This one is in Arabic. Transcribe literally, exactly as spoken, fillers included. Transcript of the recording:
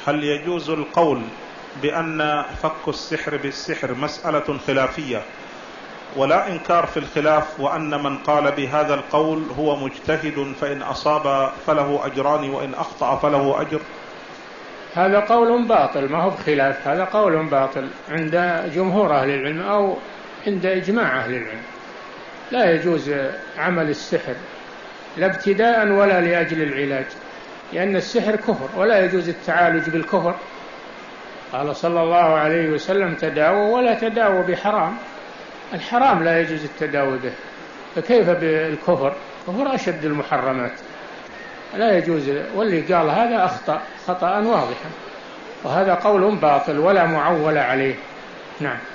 هل يجوز القول بأن فك السحر بالسحر مسألة خلافية ولا إنكار في الخلاف، وأن من قال بهذا القول هو مجتهد فإن أصاب فله أجران وإن أخطأ فله أجر؟ هذا قول باطل، ما هو بخلاف، هذا قول باطل عند جمهور أهل العلم أو عند إجماع أهل العلم. لا يجوز عمل السحر لا ابتداء ولا لأجل العلاج، لأن السحر كفر ولا يجوز التعالج بالكفر. قال صلى الله عليه وسلم: تداووا ولا تداووا بحرام. الحرام لا يجوز التداوي به، فكيف بالكفر؟ كفر أشد المحرمات، لا يجوز. واللي قال هذا أخطأ خطأ واضحا، وهذا قول باطل ولا معول عليه. نعم.